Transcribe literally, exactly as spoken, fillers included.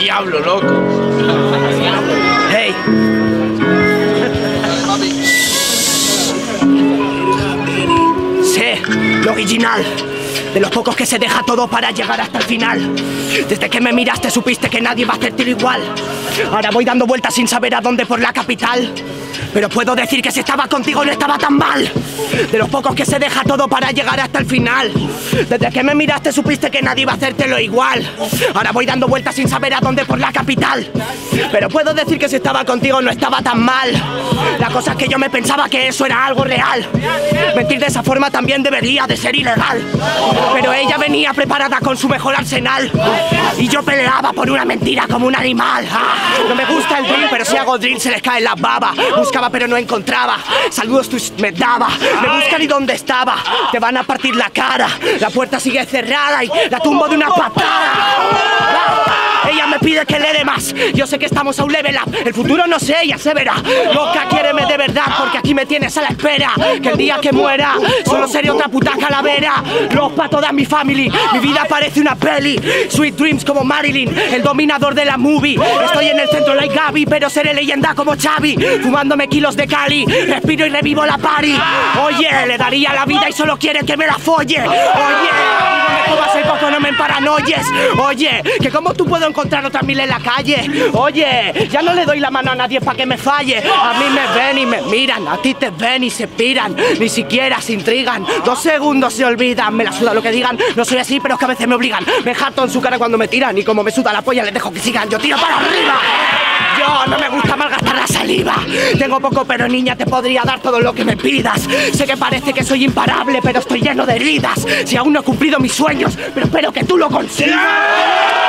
diablo, loco. Hey. Sé lo original. De los pocos que se deja todo para llegar hasta el final. Desde que me miraste supiste que nadie va a hacértelo igual. Ahora voy dando vueltas sin saber a dónde por la capital. Pero puedo decir que si estaba contigo no estaba tan mal. De los pocos que se deja todo para llegar hasta el final. Desde que me miraste supiste que nadie iba a hacértelo igual. Ahora voy dando vueltas sin saber a dónde por la capital. Pero puedo decir que si estaba contigo no estaba tan mal. La cosa es que yo me pensaba que eso era algo real. Mentir de esa forma también debería de ser ilegal. Pero ella venía preparada con su mejor arsenal. Y yo peleaba por una mentira como un animal. No me gusta el drill, pero si hago drill se les cae la baba. Buscaba pero no encontraba. Saludos tú me daba. Me buscan y dónde estaba. Te van a partir la cara. La puerta sigue cerrada y la tumbo de una patada. Ella me pide que le dé más. Yo sé que estamos a un level up. El futuro no sé, ya se verá. Loca, quiéreme de verdad, porque aquí me tienes a la espera. Que el día que muera solo seré otra puta calavera. Los pa' toda mi family. Mi vida parece una peli. Sweet dreams como Marilyn, el dominador de la movie. Estoy en el centro like Gaby, pero seré leyenda como Xavi. Fumándome kilos de Cali. Respiro y revivo la party. Oye, le daría la vida y solo quiere que me la folle. Oye, no me comas el coco, no me paranoies. Oye, que como tú puedo encontrar otras mil en la calle. Oye, ya no le doy la mano a nadie para que me falle. A mí me ven y me miran, a ti te ven y se piran. Ni siquiera se intrigan, dos segundos se olvidan. Me la suda lo que digan, no soy así pero es que a veces me obligan. Me jarto en su cara cuando me tiran y como me suda la polla les dejo que sigan. Yo tiro para arriba. Yo no me gusta malgastar la saliva. Tengo poco pero niña te podría dar todo lo que me pidas. Sé que parece que soy imparable pero estoy lleno de heridas. Si aún no he cumplido mis sueños, pero espero que tú lo consigas.